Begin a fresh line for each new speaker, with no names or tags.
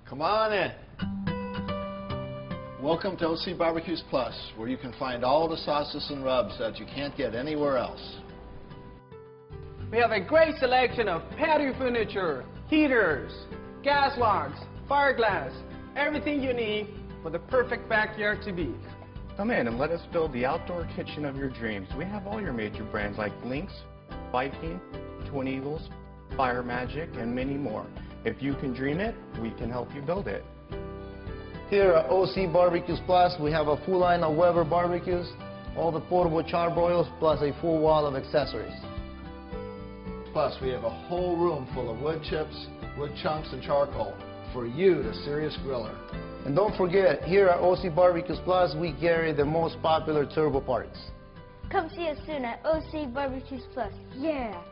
Come on in. Welcome to OC Barbecues Plus, where you can find all the sauces and rubs that you can't get anywhere else.
We have a great selection of patio furniture, heaters, gas logs, fire glass, everything you need for the perfect backyard to be.
Come in and let us build the outdoor kitchen of your dreams. We have all your major brands like Lynx, Viking, Twin Eagles, Fire Magic, and many more. If you can dream it, we can help you build it.
Here at OC Barbecues Plus, we have a full line of Weber barbecues, all the portable charbroils, plus a full wall of accessories.
Plus, we have a whole room full of wood chips, wood chunks, and charcoal for you, the serious griller.
And don't forget, here at OC Barbecues Plus, we carry the most popular turbo parts.
Come see us soon at OC Barbecues Plus. Yeah!